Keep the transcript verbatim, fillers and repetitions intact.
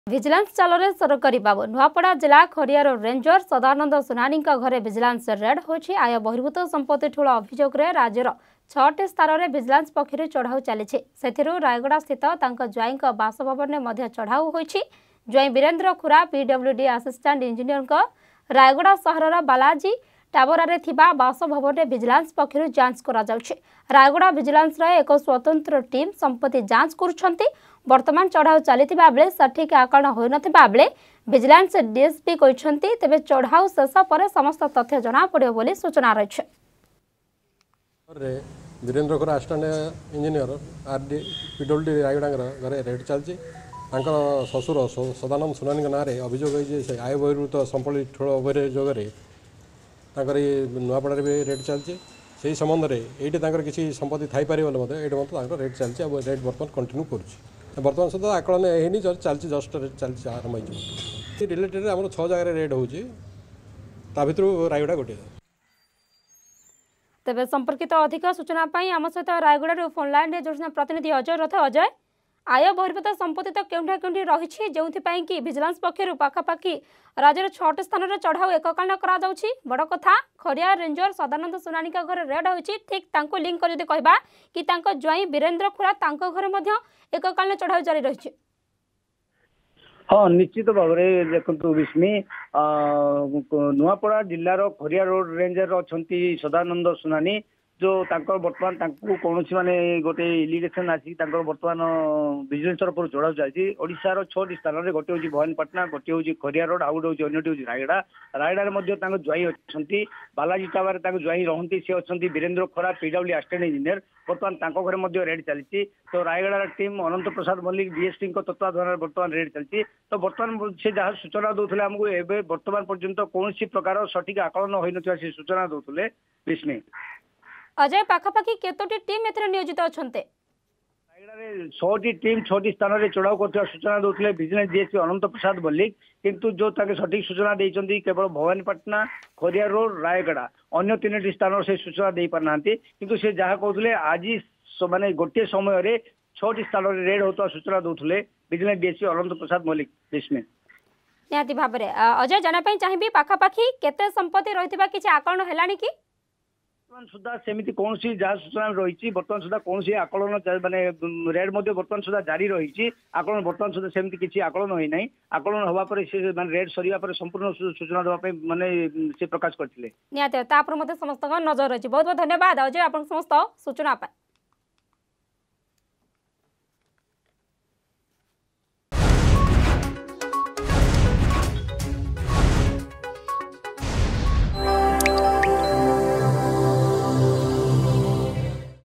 Vigilance चाल सरकारी बाबू नुआपड़ा जिला खरियार रेंजर सदानंद सुनानी घरे विजिलेंस रेड होछि। आय बहिर्भूत संपत्ति ठूल अभियोग राज्यर छटी स्थान में विजिलेंस पक्षर चढ़ाऊ चली रायगड़ा स्थित ज्वाई बासभवन में चढ़ाऊ होछि। ज्वाई वीरेन्द्र खुरा पीडब्ल्यूडी असिस्टेंट इंजीनियर रायगड़ा सहर बालाजी टाबरारे थिबा बासभवन में विजिलेंस पक्षर जांच करा जाउछि। रायगड़ा विजिलेंस रे एक स्वतंत्र टीम संपत्ति जांच करुछंती। वर्तमान चढ़ाऊ चली बेले सठिक आकलन हो नथिबा बेले विजिलेंस डीएसपी कहते तेबे चढ़ाऊ शेष पर समस्त तथ्य जना पड़ियो बोली सूचना रही। Virendra Khura assistant engineer RD PWD Rayagada घरे रेड चलती। ससुर सदानंद सुनानी ना अभियोग होती आय बहिर्भूत संपत्ति ठूल अभियोग नुआपड़ा भी रेड चलती। से संबंध में ये किसी संपत्ति थी पारे रेड चलती। रेड बर्तमान कंटिन्यू कर बर्तमान सुधा आकलन है चलती जस्ट रेड चलती आरंभ हो रिलेटेड आम छः जगह रेड हो भर रायगड़ा गोटे। तेज संपर्कित अधिक सूचना आम सहित रायगड़ा फोन लाइन में जोड़ना प्रतिनिधि अजय रथ। अजय, आय बहिर्भूत संपत्ति तो केउठा केउठी रही जो कि विजिलेंस पक्षर पाखापाखि राज्य छटी स्थान में चढ़ाऊ एककालन करा बड़ कथा खरिया रेंजर सदानंद सुनानी घर रेड होती। ठीक तांको लिंक कर यदि कहबा कि तांको ज्वाई वीरेन्द्र खुरा तांको घर मध्य एककालन चढ़ाऊ जारी रही। हाँ, निश्चित भाव में देखो विस्मी नुआपड़ा जिलार खरिया रोड रेंजर अच्छा सदानंद सुनानी जो तांकर बर्तमान कौन माने गोटे इलिगेशन आसी बर्तमान विजिलेंस तरफ चढ़ाऊ चलती। ओडिशार छटी स्थान में गोटे हूँ भवानीपाटना, गोटे हूँ खरिया रोड, आउ गोटे हूँ अन्य रायगड़ा। रायगड़ा ज्वाई अच्छा बालाजी टावर ज्वाई रहती सी अच्छा वीरेन्द्र खरा पीडब्ल्यू असिस्टेंट इंजीनियर। बर्तमान घर रेड चलती। तो रायगड़ा टीम अनंत प्रसाद मल्लिक डीएसपी तत्वाधान बर्तमान रेड चलती। तो बर्तमान से जहाँ सूचना दूसरे आमको एवं बर्तमान पर्यंत कौन प्रकार सठिक आकलन हो न सूचना दूसरे विस्मी। अजय, पाखापाखि केतोटी टीम एथरे नियोजित अछन्ते? रायगड़ा छटी टीम छटी स्थान में चढ़ाऊ कर सूचना दूसरे विजिलेंस डीएसपी अनंत प्रसाद मल्लिक। किंतु जो ताके सठिक सूचना देइचंदी केवल भवानीपाटना, खरिया रोड, रायगड़ा अन्य तीन स्थान से सूचना दे पार नांती। किंतु से जहाँ कहते आज माने गोटे समय रे छटी स्थान में रेड होता सूचना दूसरे विजिलेंस डीएसपी अनंत प्रसाद मल्लिक। इसमें निहाती भाव में अजय जाना चाहिए पाखापाखि केते संपत्ति रही किसी आकलन हेलानी कि बर्तमान सुधा सेमती कौन जहाँ सूचना रही बर्तमान सुधा कौन आकलन माने रेड बर्तमान सुधा जारी रही आकलन बर्तमान सुधा सेमती किसी आकलन होना आकलन होगा से रेड सरिया संपूर्ण सूचना देवाई माने से प्रकाश करते। निहाती समस्त नजर रही। बहुत बहुत धन्यवाद अजय आप समस्त सूचना।